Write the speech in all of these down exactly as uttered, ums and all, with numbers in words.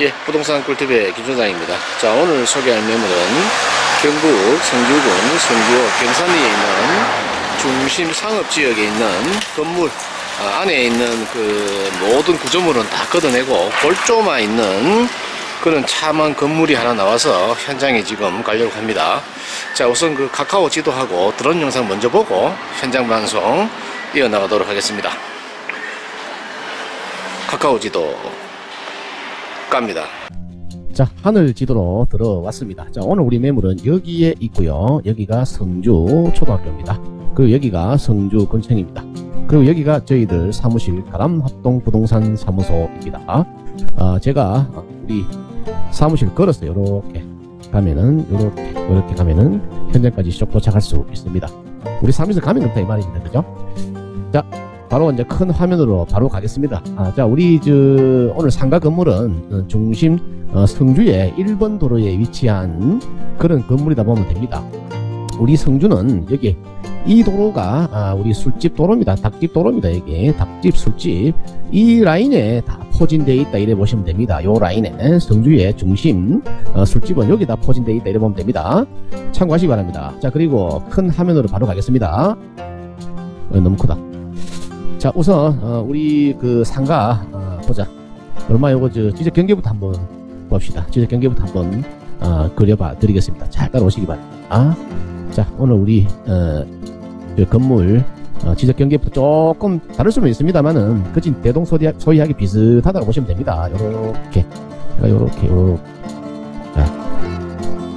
예, 부동산 꿀팁의 김소장입니다. 자, 오늘 소개할 매물은 경북 성주군 성주읍 경산리에 있는 중심 상업지역에 있는 건물 아, 안에 있는 그 모든 구조물은 다 걷어내고 골조만 있는 그런 참한 건물이 하나 나와서 현장에 지금 가려고 합니다. 자, 우선 그 카카오 지도하고 드론 영상 먼저 보고 현장 방송 이어나가도록 하겠습니다. 카카오 지도 갑니다. 자, 하늘 지도로 들어왔습니다. 자, 오늘 우리 매물은 여기에 있고요. 여기가 성주 초등학교입니다. 그리고 여기가 성주 근청입니다. 그리고 여기가 저희들 사무실 가람합동 부동산 사무소입니다. 어, 제가 우리 사무실 걸었어요. 요렇게 가면은 요렇게 요렇게 가면은 현장까지 쭉 도착할 수 있습니다. 우리 사무실 가면 그렇다 이 말입니다. 그죠? 자, 바로 이제 큰 화면으로 바로 가겠습니다. 아, 자, 우리 저 오늘 상가 건물은 중심 어, 성주의 일 번 도로에 위치한 그런 건물이다 보면 됩니다. 우리 성주는 여기 이 도로가 아, 우리 술집 도로입니다. 닭집 도로입니다. 여기 닭집 술집 이 라인에 다 포진되어 있다 이래 보시면 됩니다. 요 라인에 성주의 중심 어, 술집은 여기다 포진되어 있다 이래 보면 됩니다. 참고하시기 바랍니다. 자, 그리고 큰 화면으로 바로 가겠습니다. 어, 너무 크다. 자, 우선 어, 우리 그 상가 어, 보자. 얼마 요거 저 지적 경계부터 한번 봅시다. 지적 경계부터 한번 어, 그려봐 드리겠습니다. 잘 따라오시기 바랍니다. 아? 자, 오늘 우리 어, 그 건물 어, 지적 경계부터 조금 다를 수는 있습니다만은 그진 대동소이하게 비슷하다고 보시면 됩니다. 요렇게 요렇게 요렇게 자,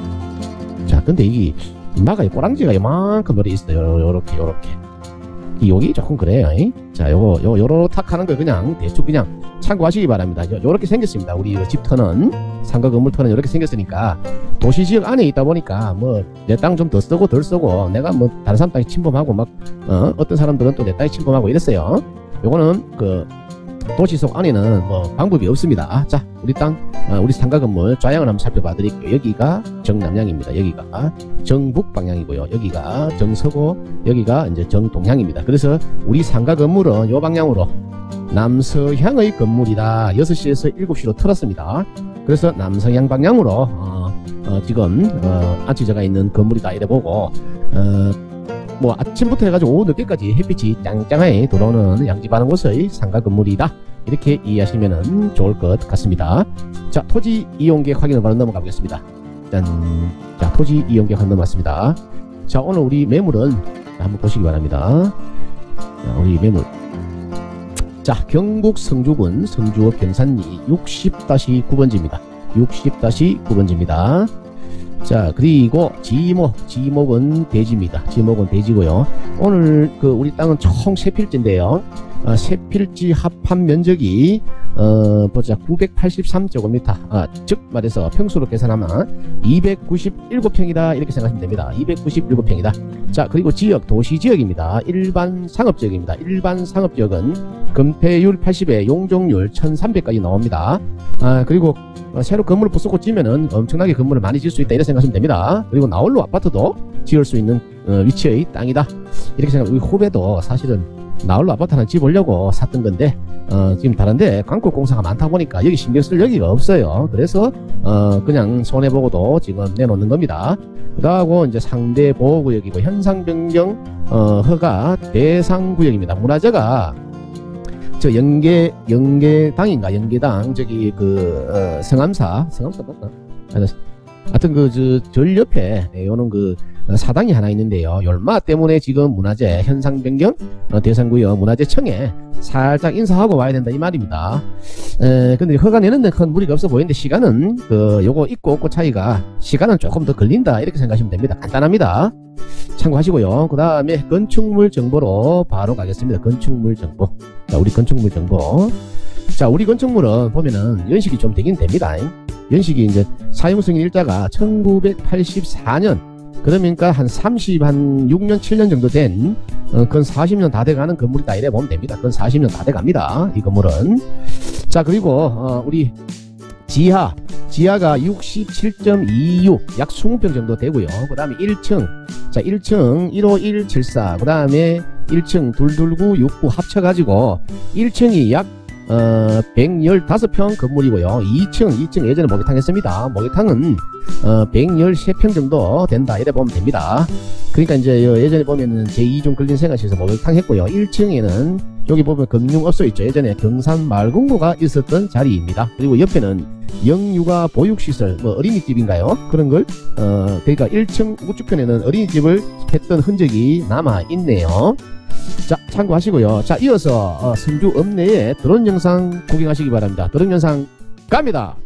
자 근데 이게 마가 꼬랑지가 요만큼 머리 있어요. 요렇게 요렇게 여기 조금 그래요. 이? 자, 요거 요 요렇게 하는 거 그냥 대충 그냥 참고하시기 바랍니다. 요, 요렇게 생겼습니다. 우리 집터는 상가 건물터는 이렇게 생겼으니까 도시지역 안에 있다 보니까 뭐 내 땅 좀 더 쓰고 덜 쓰고 내가 뭐 다른 사람 땅에 침범하고 막 어, 어떤 사람들은 또 내 땅에 침범하고 이랬어요. 요거는 그 도시 속 안에는 뭐 방법이 없습니다. 자, 우리 땅 어, 우리 상가 건물 좌향을 한번 살펴봐 드릴게요. 여기가 정남향입니다. 여기가 정북 방향이고요. 여기가 정서고 여기가 이제 정동향입니다. 그래서 우리 상가 건물은 요 방향으로 남서향의 건물이다. 여섯 시에서 일곱 시로 틀었습니다. 그래서 남서향 방향으로 어, 어, 지금 어, 안치자가 있는 건물이다 이래 보고 어, 뭐 아침부터 해가지고 오후 늦게까지 햇빛이 짱짱하게 들어오는 양지바는 곳의 상가 건물이다 이렇게 이해하시면 좋을 것 같습니다. 자, 토지 이용계획 확인을 바로 넘어가 보겠습니다. 짠. 자, 토지 이용계획 확인 넘어갔습니다. 자, 오늘 우리 매물은 한번 보시기 바랍니다. 자, 우리 매물 자, 경북 성주군 성주읍 경산리 육십 다시 구 번지입니다. 육십 다시 구 번지입니다. 자, 그리고 지목, 지목은 대지입니다. 지목은 대지고요. 오늘 그 우리 땅은 총 세 필지인데요. 어, 세 필지 합한 면적이 어 보자 구백팔십삼 제곱미터. 아, 즉 말해서 평수로 계산하면 이백구십칠 평이다 이렇게 생각하시면 됩니다. 이백구십칠 평이다. 자, 그리고 지역 도시 지역입니다. 일반 상업 지역입니다. 일반 상업 지역은 건폐율 팔십에 용적률 천삼백까지 나옵니다. 아, 그리고 어, 새로 건물을 부수고 지면은 엄청나게 건물을 많이 지을 수 있다 이렇게 생각하시면 됩니다. 그리고 나홀로 아파트도 지을 수 있는 어, 위치의 땅이다 이렇게 생각. 우리 후배도 사실은 나홀로 아파트 하나 지으려고 샀던 건데 어, 지금 다른데 광국공사가 많다 보니까 여기 신경 쓸 여기가 없어요. 그래서 어, 그냥 손해보고도 지금 내놓는 겁니다. 그다음에 이제 상대 보호구역이고 현상 변경 어, 허가 대상 구역입니다. 문화재가 저 연계 연계당인가 연계당 저기 그 어, 성암사 성암사 맞나? 하여튼 그 저 절 옆에 네, 요는 그 어, 사당이 하나 있는데요. 열마 때문에 지금 문화재 현상 변경 어, 대상구역 문화재청에 살짝 인사하고 와야 된다 이 말입니다. 에, 근데 허가 내는데 큰 무리가 없어 보이는데 시간은 그 요거 있고 없고 차이가 시간은 조금 더 걸린다 이렇게 생각하시면 됩니다. 간단합니다. 참고하시고요. 그 다음에 건축물 정보로 바로 가겠습니다. 건축물 정보. 자, 우리 건축물 정보. 자, 우리 건축물은 보면은 연식이 좀 되긴 됩니다. 연식이 이제 사용승인 일자가 천구백팔십사 년 그러니까 한 삼십, 한 육 년, 칠 년 정도 된 어, 그건 사십 년 다 돼가는 건물이다 이래 보면 됩니다. 그건 사십 년 다 돼갑니다. 이 건물은. 자, 그리고 어, 우리 지하 지하가 육십칠 점 이육 약 이십 평 정도 되고요. 그 다음에 일 층 자 일 층 일오일칠사 그 다음에 일 층 이이구 육구 합쳐가지고 일 층이 약 어, 백십오 평 건물이고요. 이 층, 이 층 예전에 목욕탕 했습니다. 목욕탕은 어, 백십삼 평 정도 된다 이래 보면 됩니다. 그러니까 이제 예전에 보면은 제이 종 근린생활시에서 목욕탕 했고요. 일 층에는 여기 보면 금융업소 있죠. 예전에 경산말공고가 있었던 자리입니다. 그리고 옆에는 영유아 보육시설, 뭐 어린이집인가요? 그런 걸, 어, 그러니까 일 층 우측편에는 어린이집을 했던 흔적이 남아있네요. 자, 참고하시고요. 자, 이어서 어, 성주 읍내의 드론 영상 구경하시기 바랍니다. 드론 영상 갑니다.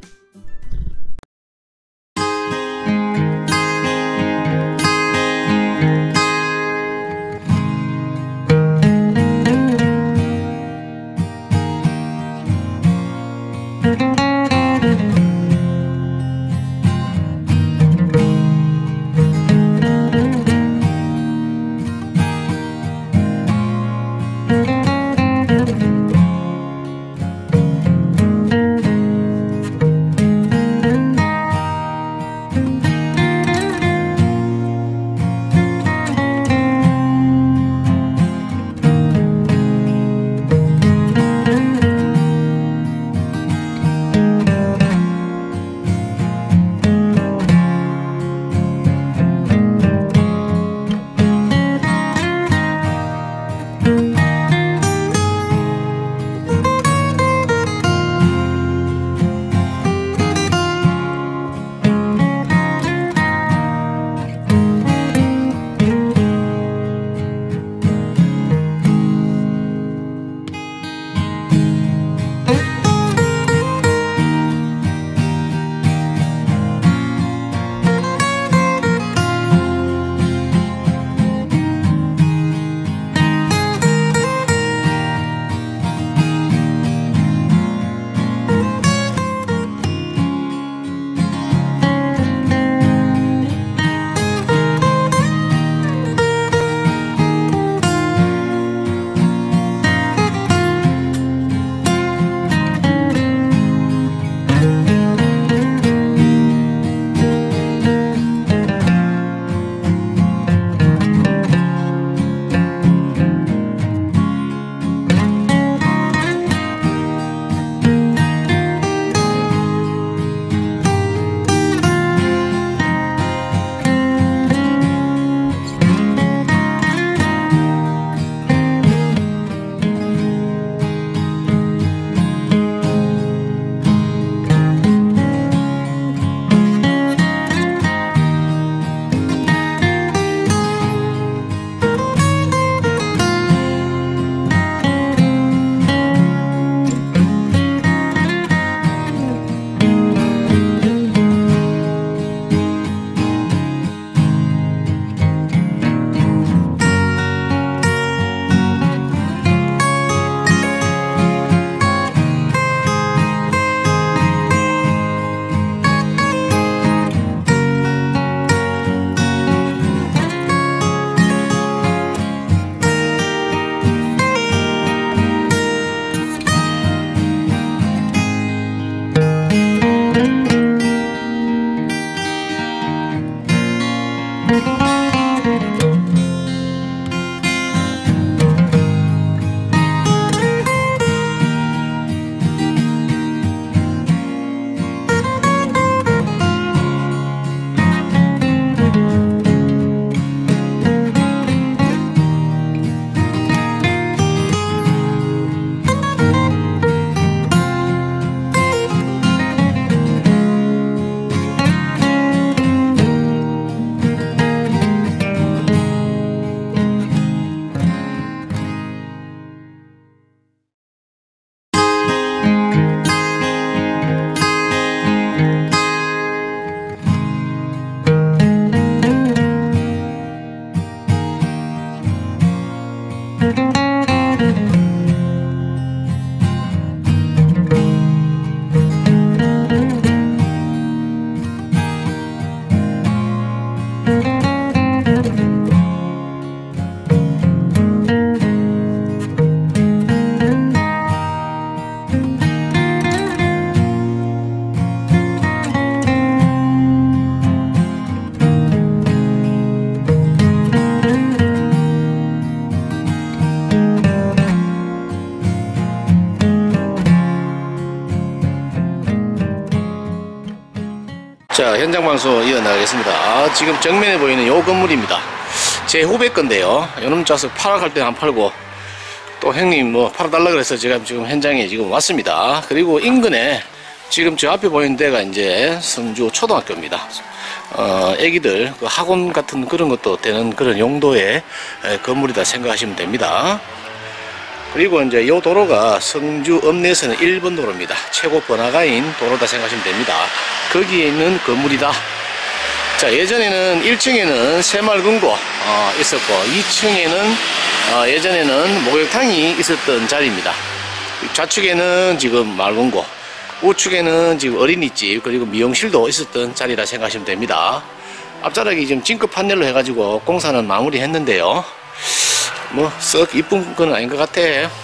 현장 방송 이어나가겠습니다. 지금 정면에 보이는 요 건물입니다. 제 후배 건데요. 요놈 자석 팔아갈 때 안 팔고 또 형님 뭐 팔아달라 그래서 제가 지금 현장에 지금 왔습니다. 그리고 인근에 지금 저 앞에 보이는 데가 이제 성주 초등학교입니다. 어, 애기들 그 학원 같은 그런 것도 되는 그런 용도의 건물이다 생각하시면 됩니다. 그리고 이제 이 도로가 성주 읍내에서는 일 번 도로입니다. 최고 번화가인 도로다 생각하시면 됩니다. 거기에 있는 건물이다. 자, 예전에는 일 층에는 새마을금고 어, 있었고 이 층에는 어, 예전에는 목욕탕이 있었던 자리입니다. 좌측에는 지금 마을금고, 우측에는 지금 어린이집 그리고 미용실도 있었던 자리라 생각하시면 됩니다. 앞자락이 지금 징크 판넬로 해가지고 공사는 마무리했는데요. 뭐 썩 이쁜 건 아닌 것 같아.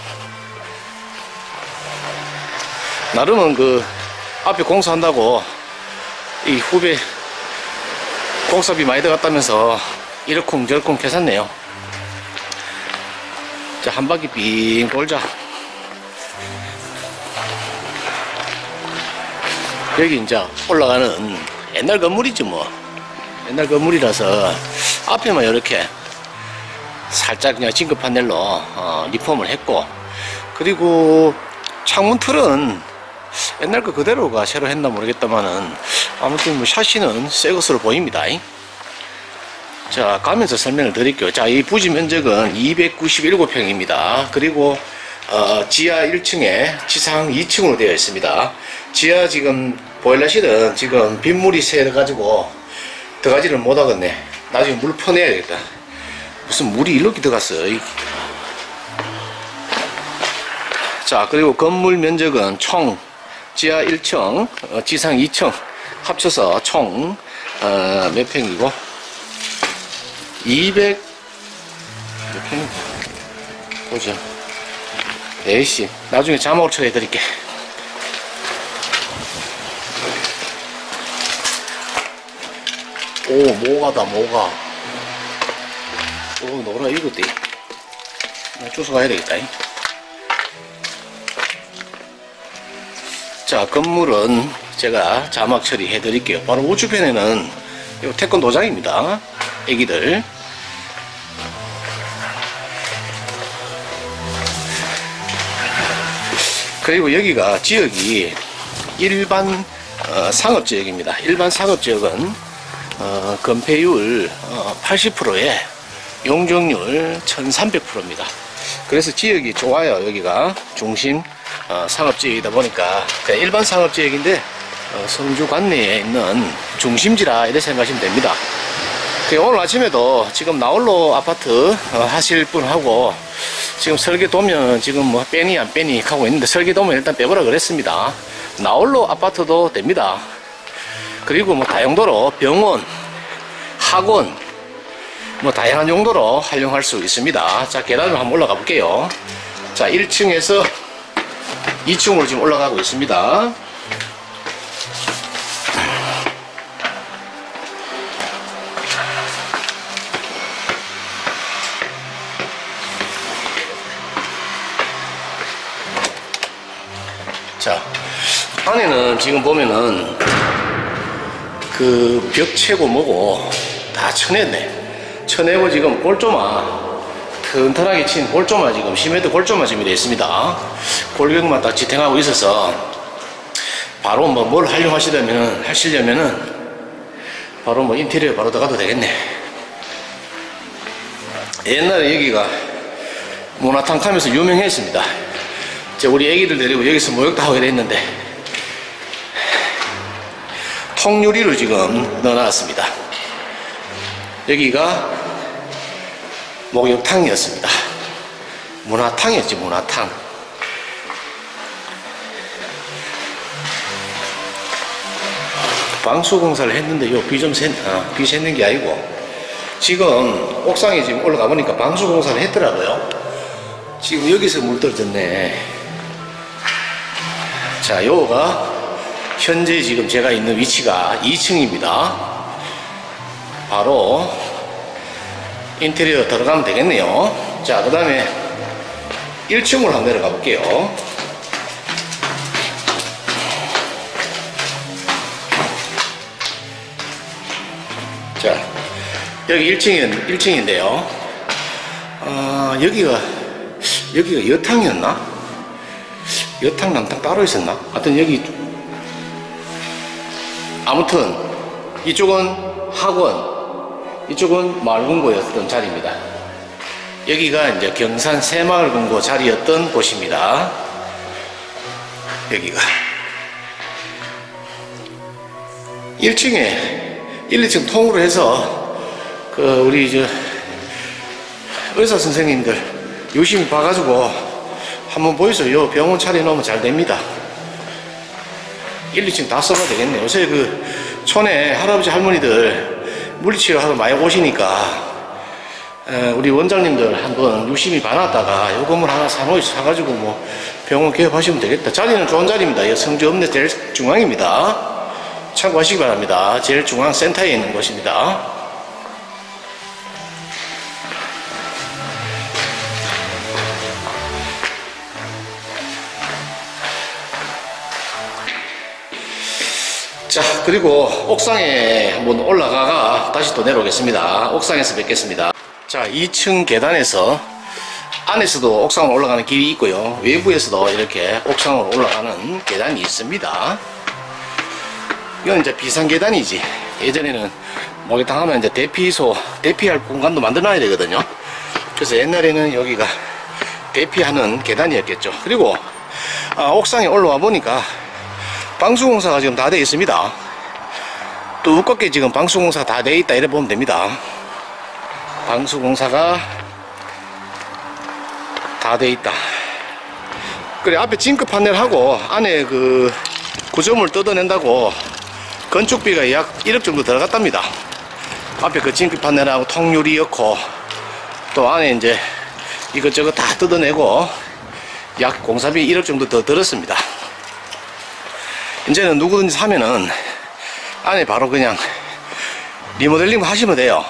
나름은 그 앞에 공사한다고 이 후배 공사비 많이 들어갔다면서 이러쿵저러쿵 계산네요. 자, 한 바퀴 빙 돌자. 여기 이제 올라가는 옛날 건물이지 뭐. 옛날 건물이라서 앞에만 이렇게 살짝 그냥 징크 판넬로 어, 리폼을 했고, 그리고 창문 틀은 옛날 거 그대로가 새로 했나 모르겠다만은 아무튼 뭐 샤시는 새 것으로 보입니다. 자, 가면서 설명을 드릴게요. 자, 이 부지 면적은 이백구십칠 평입니다. 그리고 어, 지하 일 층에 지상 이 층으로 되어 있습니다. 지하 지금 보일러실은 지금 빗물이 새가지고 들어가지를 못하겠네. 나중에 물 퍼내야 되겠다. 무슨 물이 이렇게 들어갔어. 자, 그리고 건물 면적은 총 지하 일 층, 어, 지상 이 층 합쳐서 총 어, 몇 평이고 이백 몇 평? 보자. 에이씨, 나중에 자막으로 처리해드릴게. 오, 모가다, 모가. 오, 노라 익었대. 주워 가야 되겠다. 자, 건물은 제가 자막 처리해 드릴게요. 바로 우측편에는 이 태권도장입니다. 애기들. 그리고 여기가 지역이 일반 어, 상업지역입니다. 일반 상업지역은 어, 건폐율 어, 팔십 퍼센트에 용적률 천삼백 퍼센트입니다. 그래서 지역이 좋아요. 여기가 중심 어, 상업지역이다 보니까 일반 상업지역인데 어, 성주 관내에 있는 중심지라 이렇게 생각하시면 됩니다. 오늘 아침에도 지금 나홀로 아파트 어, 하실 분하고 지금 설계 도면 지금 뭐 빼니 안 빼니 하고 있는데, 설계 도면 일단 빼보라 그랬습니다. 나홀로 아파트도 됩니다. 그리고 뭐 다용도로 병원, 학원 뭐 다양한 용도로 활용할 수 있습니다. 자, 계단으로 한번 올라가 볼게요. 자, 일 층에서 이 층으로 지금 올라가고 있습니다. 자, 안에는 지금 보면은 그 벽체고 뭐고 다 쳐냈네. 쳐내고 지금 골조마 튼튼하게 친 골조마, 지금 시멘트 골조마 지금 이래 있습니다. 골격만 딱 지탱하고 있어서 바로 뭐 뭘 활용하시려면 하시려면은 바로 뭐 인테리어 바로 들어가도 되겠네. 옛날에 여기가 모나탕 하면서 유명했습니다. 이제 우리 애기들 데리고 여기서 목욕도 하게 됐는데 통유리로 지금 넣어놨습니다. 여기가 목욕탕이었습니다. 문화탕이었지, 문화탕. 방수공사를 했는데 요 비 좀 샜, 아, 비 샜는 게 아니고 지금 옥상에 지금 올라가 보니까 방수공사를 했더라고요. 지금 여기서 물 떨어졌네. 자, 요거가 현재 지금 제가 있는 위치가 이 층입니다. 바로 인테리어 들어가면 되겠네요. 자, 그 다음에 일 층으로 한번 내려가 볼게요. 자, 여기 일 층은 일 층인데요. 어, 여기가 여기가 여탕이었나? 여탕 남탕 따로 있었나? 하여튼 여기 아무튼 이쪽은 학원, 이쪽은 마을금고였던 자리입니다. 여기가 이제 경산 새마을금고 자리였던 곳입니다. 여기가 일 층에 일, 이 층 통으로 해서 그 우리 저 의사 선생님들 유심히 봐가지고 한번 보이소. 요 병원 차려놓으면 잘 됩니다. 일, 이 층 다 써봐야 되겠네. 요새 그 촌에 할아버지 할머니들 물리치료 하러 많이 오시니까 에, 우리 원장님들 한번 유심히 봐놨다가 요 건물 하나 사놓, 사가지고 뭐 병원 개업하시면 되겠다. 자리는 좋은 자리입니다. 성주 읍내 제일 중앙입니다. 참고하시기 바랍니다. 제일 중앙 센터에 있는 곳입니다. 자, 그리고 옥상에 한번 올라가가 다시 또 내려오겠습니다. 옥상에서 뵙겠습니다. 자, 이 층 계단에서 안에서도 옥상으로 올라가는 길이 있고요. 외부에서도 이렇게 옥상으로 올라가는 계단이 있습니다. 이건 이제 비상 계단이지. 예전에는 목욕탕 하면 이제 대피소, 대피할 공간도 만들어놔야 되거든요. 그래서 옛날에는 여기가 대피하는 계단이었겠죠. 그리고 아, 옥상에 올라와 보니까 방수공사가 지금 다 되어 있습니다. 두껍게 지금 방수공사가 다 되어 있다 이래 보면 됩니다. 방수공사가 다 되어 있다. 그래, 앞에 징크 판넬 하고 안에 그 구조물 뜯어낸다고 건축비가 약 일억 정도 들어갔답니다. 앞에 그 징크 판넬하고 통유리 넣고 또 안에 이제 이것저것 다 뜯어내고 약 공사비 일억 정도 더 들었습니다. 이제는 누구든지 사면은 안에 바로 그냥 리모델링 하시면 돼요.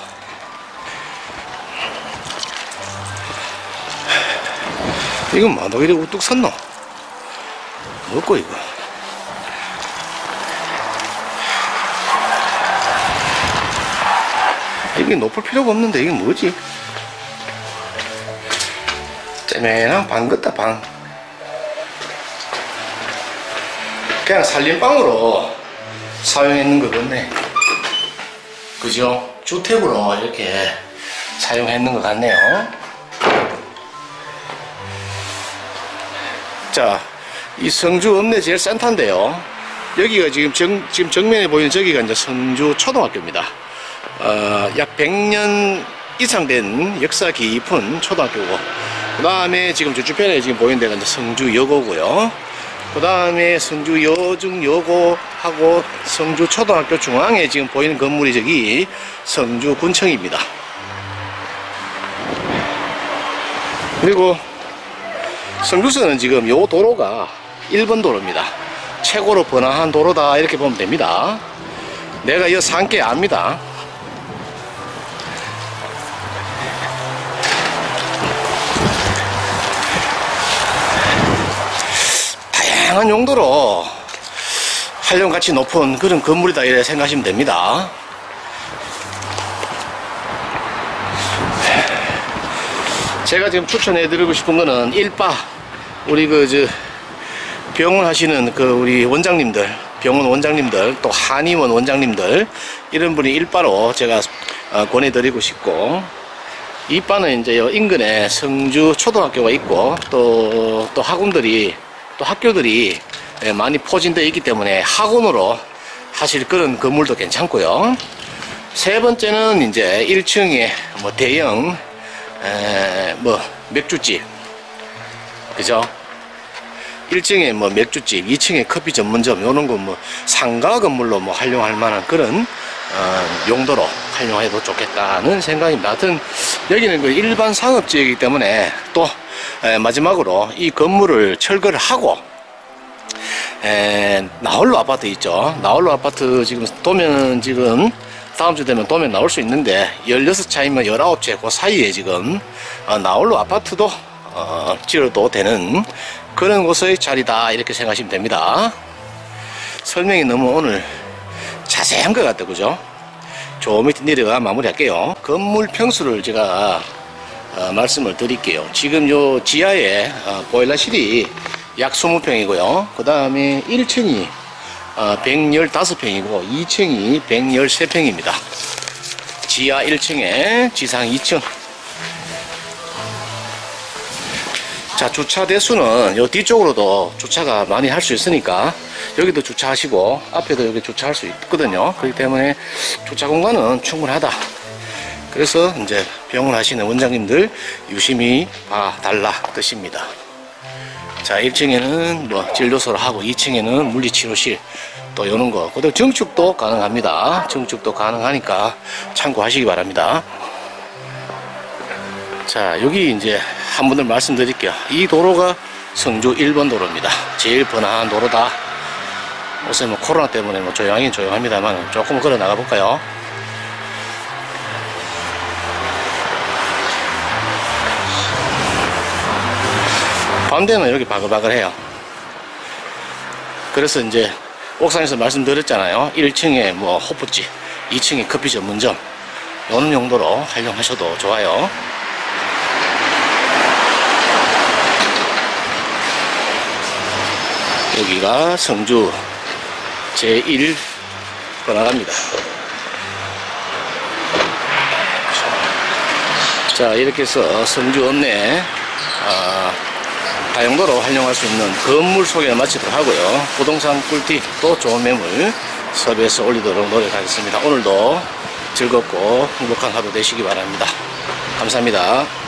이건 뭐, 너 이래 우뚝 섰노? 뭐고, 이거? 이게 높을 필요가 없는데, 이게 뭐지? 째매랑 방 같다, 방. 그냥 살림방으로 사용했는 것 같네. 그죠? 주택으로 이렇게 사용했는 것 같네요. 자, 이 성주 읍내 제일 센터인데요. 여기가 지금 정, 지금 정면에 보이는 저기가 이제 성주 초등학교입니다. 어, 약 백 년 이상 된 역사 깊은 초등학교고, 그 다음에 지금 저주편에 지금 보이는 데가 이제 성주 여고고요. 그 다음에 성주 여중여고하고 성주 초등학교 중앙에 지금 보이는 건물이 저기 성주 군청입니다. 그리고 성주서는 지금 요 도로가 일 번 도로입니다. 최고로 번화한 도로다 이렇게 보면 됩니다. 내가 이 산께 압니다. 다양한 용도로 활용가치 높은 그런 건물이다 이렇게 생각하시면 됩니다. 제가 지금 추천해 드리고 싶은 거는 일바 우리 그 저 병원 하시는 그 우리 원장님들, 병원 원장님들, 또 한의원 원장님들 이런 분이 일바로 제가 어, 권해 드리고 싶고, 이바는 이제 인근에 성주 초등학교가 있고 또 또 학원들이 또 학교들이 많이 포진되어 있기 때문에 학원으로 하실 그런 건물도 괜찮고요. 세 번째는 이제 일 층에 뭐 대형 에, 뭐 맥주집, 그죠? 일 층에 뭐 맥주집, 이 층에 커피 전문점, 요런 거 뭐 상가 건물로 뭐 활용할 만한 그런 어, 용도로 활용해도 좋겠다는 생각입니다. 하여튼 여기는 그 일반 상업지이기 때문에 또 에, 마지막으로 이 건물을 철거를 하고 에, 나홀로 아파트 있죠. 나홀로 아파트 지금 도면 지금 다음 주 되면 도면 나올 수 있는데 열여섯 차이면 열아홉 채 그 사이에 지금 어, 나홀로 아파트도 어, 지어도 되는 그런 곳의 자리다 이렇게 생각하시면 됩니다. 설명이 너무 오늘 자세한 것 같다, 그죠? 저 밑에 내려가 마무리할게요. 건물 평수를 제가 어, 말씀을 드릴게요. 지금 요 지하에 어, 보일러실이 약 이십 평이고요. 그 다음에 일 층이 어, 백십오 평이고 이 층이 백십삼 평입니다. 지하 일 층에 지상 이 층. 자, 주차 대수는 요 뒤쪽으로도 주차가 많이 할 수 있으니까 여기도 주차하시고 앞에도 여기 주차할 수 있거든요. 그렇기 때문에 주차 공간은 충분하다. 그래서 이제 병원 하시는 원장님들 유심히 봐달라 뜻입니다. 자, 일 층에는 뭐 진료소를 하고 이 층에는 물리치료실 또 요런 거. 그다음 증축도 가능합니다. 증축도 가능하니까 참고하시기 바랍니다. 자, 여기 이제 한 번 더 말씀드릴게요. 이 도로가 성주 일 번 도로입니다. 제일 번화한 도로다. 요새 뭐 코로나 때문에 뭐 조용하긴 조용합니다만 조금 걸어 나가 볼까요? 밤되면 여기 바글바글해요. 그래서 이제 옥상에서 말씀드렸잖아요. 일 층에 뭐 호프집, 이 층에 커피 전문점 이런 용도로 활용하셔도 좋아요. 여기가 성주 제일 번화가입니다. 자, 이렇게 해서 성주 읍내 아, 다용도로 활용할 수 있는 건물 소개를 마치도록 하고요. 부동산 꿀팁 또 좋은 매물 섭외해서 올리도록 노력하겠습니다. 오늘도 즐겁고 행복한 하루 되시기 바랍니다. 감사합니다.